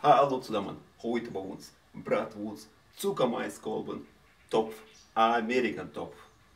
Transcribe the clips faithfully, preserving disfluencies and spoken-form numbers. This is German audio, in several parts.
Hallo zusammen, heute bei uns Bratwurst, Zuckermaiskolben, Topf, Amerikantopf.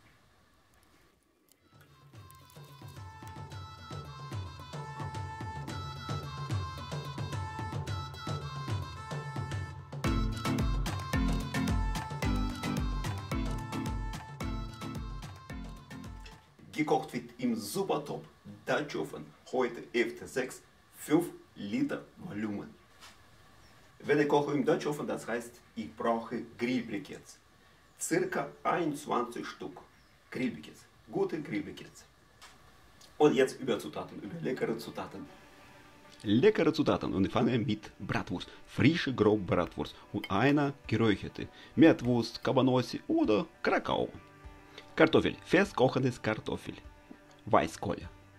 Gekocht wird im Supertopf Dutch Oven, heute F T sechs, fünf Liter Volumen. Wenn ich koche im Dutch Oven, das heißt, ich brauche Grillbriketts. Circa einundzwanzig Stück Grillbriketts, gute Grillbriketts. Und jetzt über Zutaten, über leckere Zutaten. Leckere Zutaten und ich fange mit Bratwurst, frische grobe Bratwurst und einer geräucherte Mettwurst, Cabanossi oder Krakau. Kartoffel, festkochendes Kartoffel, Weißkohl.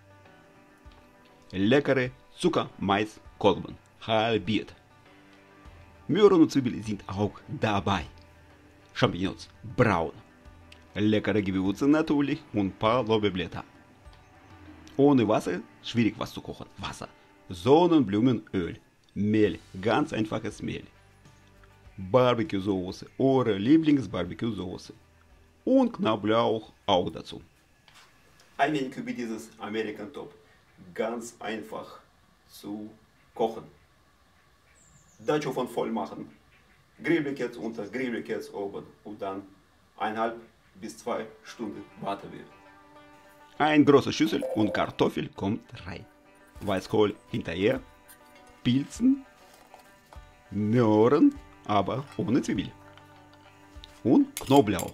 Leckere Zucker-Mais-Kolben, halbiert. Möhren und Zwiebeln sind auch dabei. Champignons, braun. Leckere Gewürze natürlich und ein paar Lorbeerblätter. Ohne Wasser schwierig was zu kochen. Wasser, Sonnenblumenöl, Mehl, ganz einfaches Mehl. Barbecue-Soße, eure Lieblings-Barbecue-Soße. Und Knoblauch auch dazu. Ein wenig über dieses Amerikantopf. Ganz einfach zu kochen. Dutch Oven voll machen. Grillbriketts unter Grillbriketts oben und dann eineinhalb bis zwei Stunden warten wir. Eine große Schüssel und Kartoffel kommt rein. Weißkohl hinterher. Pilzen. Möhren, aber ohne Zwiebel. Und Knoblauch.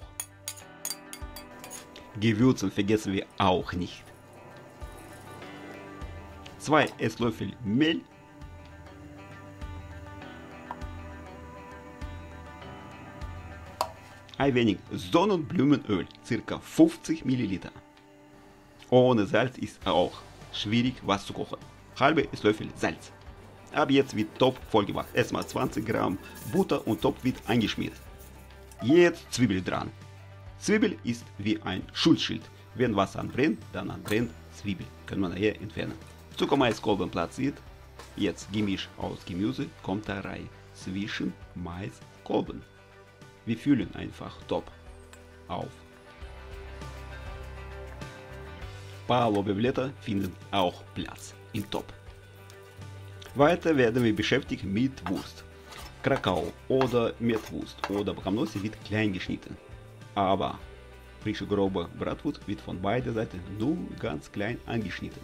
Gewürzen vergessen wir auch nicht. Zwei Esslöffel Mehl. Ein wenig Sonnenblumenöl, ca. fünfzig Milliliter. Ohne Salz ist auch schwierig was zu kochen. Halbe Esslöffel Salz. Ab jetzt wird Topf vollgemacht. Erstmal zwanzig Gramm Butter und Topf wird eingeschmiert. Jetzt Zwiebel dran. Zwiebel ist wie ein Schutzschild. Wenn was anbrennt, dann anbrennt Zwiebel. Können wir nachher entfernen. Zuckermaiskolben platziert. Jetzt Gemisch aus Gemüse kommt da rein. Zwischen Maiskolben. Wir füllen einfach Topf auf. Paar Lorbeerblätter finden auch Platz im Topf. Weiter werden wir beschäftigt mit Wurst. Krakau oder Mettwurst oder Cabanossi wird klein geschnitten. Aber frische grobe Bratwurst wird von beider Seiten nur ganz klein angeschnitten.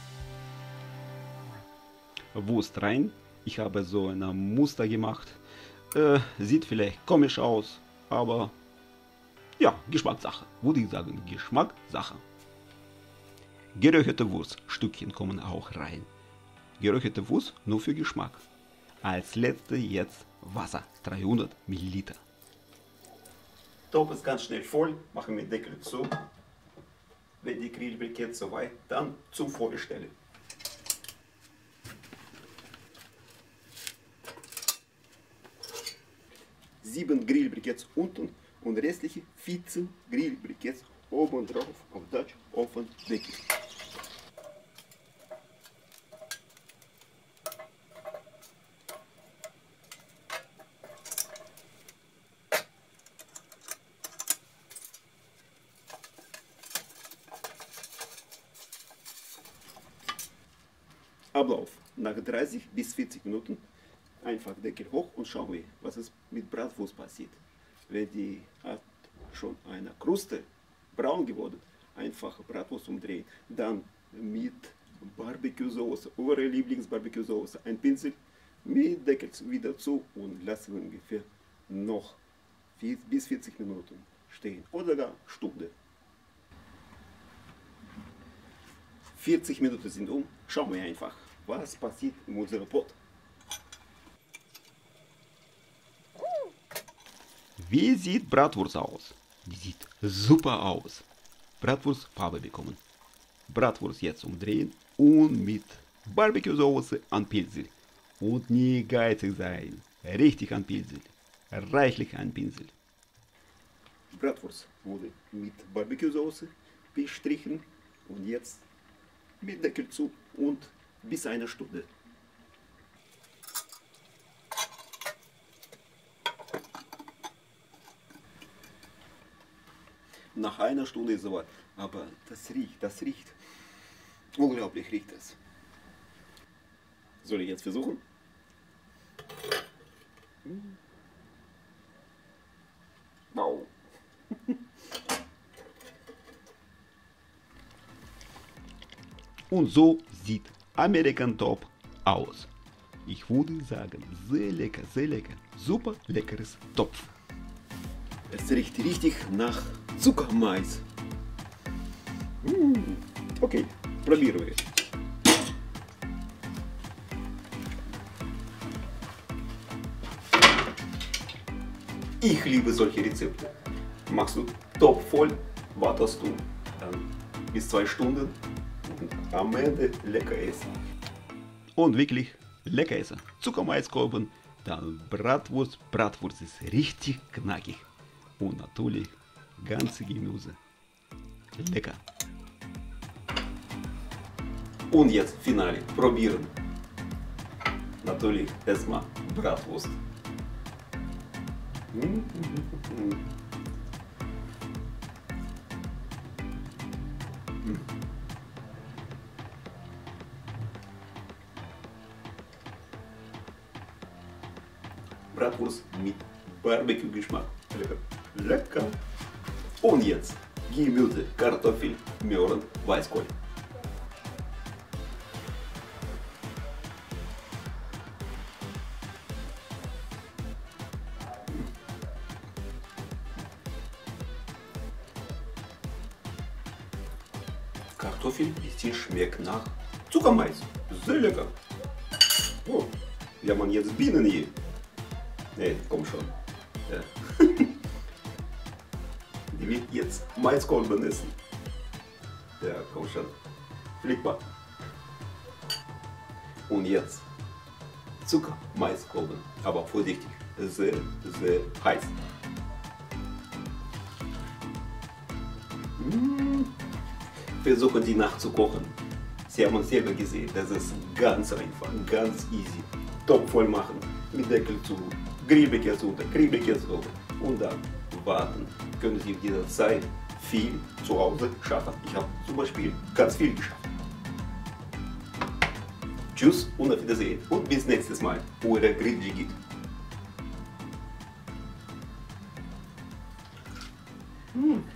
Wurst rein. Ich habe so ein Muster gemacht. Äh, sieht vielleicht komisch aus, aber ja, Geschmackssache. Würde ich sagen, Geschmackssache. Geräucherte Wurststückchen kommen auch rein. Geräucherte Wurst nur für Geschmack. Als letzte jetzt Wasser, dreihundert Milliliter. Topf ist ganz schnell voll, machen wir den Deckel zu. Wenn die Grillbriketts soweit, dann zum Vorstellen. Sieben Grillbriketts unten und restliche vierzehn Grillbriketts oben drauf auf Dutch Oven Deckel. Ablauf. Nach dreißig bis vierzig Minuten einfach Deckel hoch und schauen wir, was ist mit Bratwurst passiert. Wenn die hat schon eine Kruste braun geworden, einfach Bratwurst umdrehen. Dann mit Barbecue-Soße, eure Lieblings-Barbecue-Soße, ein Pinsel mit Deckel wieder zu und lassen wir ungefähr noch bis vierzig Minuten stehen oder gar Stunde. vierzig Minuten sind um, schauen wir einfach, was passiert in unserem Pot. Wie sieht Bratwurst aus? Die sieht super aus. Bratwurst Farbe bekommen. Bratwurst jetzt umdrehen und mit Barbecue-Soße anpinseln. Und nie geizig sein. Richtig anpinseln. Reichlich anpinseln. Bratwurst wurde mit Barbecue-Soße bestrichen und jetzt mit Deckel zu und bis eine Stunde. nach einer Stunde ist soweit. Aber das riecht, das riecht. Unglaublich riecht das. Soll ich jetzt versuchen? Wow. Und so sieht American Top aus. Ich würde sagen, sehr lecker, sehr lecker. Super leckeres Topf. Es riecht richtig nach Zuckermais. Mm. Okay, probieren wir. Ich liebe solche Rezepte. Machst du Topf voll, wartest du dann bis zwei Stunden und am Ende lecker essen. Und wirklich lecker essen. Zuckermaiskolben, dann Bratwurst. Bratwurst ist richtig knackig. Und natürlich ganze Gemüse. Lecker. Und jetzt Finale. Probieren. Natürlich erstmal Bratwurst. Mm -hmm. Mm. Bratwurst mit Barbecue-Geschmack. Lecker. Lecker. Und jetzt Gemüse, Kartoffel, Möhren, Weißkohl. Kartoffel bisschen schmeckt nach Zuckermais. Sehr lecker. Oh, ja man jetzt Bienen hier. Nee, komm schon. Ja. Die wird jetzt Maiskolben essen. Ja, komm schon. Flieg mal. Und jetzt Zucker, Maiskolben. Aber vorsichtig. Sehr, sehr heiß. Mmh. Versuchen Sie nachzukochen. Sie haben selber gesehen, das ist ganz einfach, ganz easy. Topf voll machen, mit Deckel zu, Grillbekerze unter, Grillbekerze oben und dann warten. Können Sie in dieser Zeit viel zu Hause schaffen. Ich habe zum Beispiel ganz viel geschafft. Tschüss und auf Wiedersehen und bis nächstes Mal. Eure Grillgit. Mm.